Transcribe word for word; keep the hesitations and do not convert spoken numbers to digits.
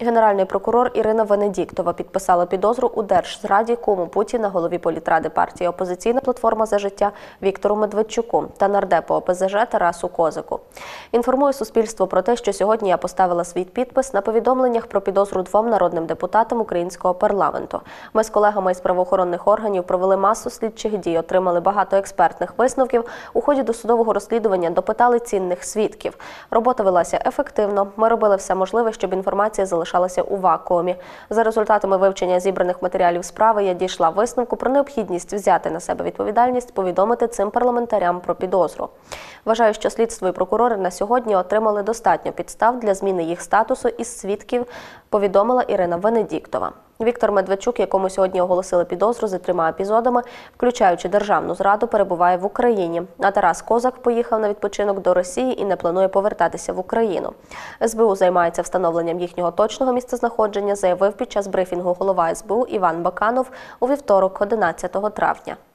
Генеральний прокурор Ірина Венедіктова підписала підозру у держзраді куму Путіна, голові політради партії «Опозиційна платформа за життя» Віктору Медведчуку та нардепу О Пе Зе Же Тарасу Козаку. Інформую суспільство про те, що сьогодні я поставила свій підпис на повідомленнях про підозру двом народним депутатам українського парламенту. Ми з колегами із правоохоронних органів провели масу слідчих дій, отримали багато експертних висновків. У ході досудового розслідування допитали цінних свідків. Робота велася ефективно. Ми робили все можливе, щоб інформація залишалася у вакуумі. За результатами вивчення зібраних матеріалів справи я дійшла висновку про необхідність взяти на себе відповідальність, повідомити цим парламентарям про підозру. Вважаю, що слідство і прокурори на сьогодні отримали достатньо підстав для зміни їх статусу із свідків, повідомила Ірина Венедіктова. Віктор Медведчук, якому сьогодні оголосили підозру за трьома епізодами, включаючи державну зраду, перебуває в Україні. А Тарас Козак поїхав на відпочинок до Росії і не планує повертатися в Україну. Ес Бе У займається встановленням їхнього точного місцезнаходження, заявив під час брифінгу голова Ес Бе У Іван Баканов у вівторок, одинадцятого травня.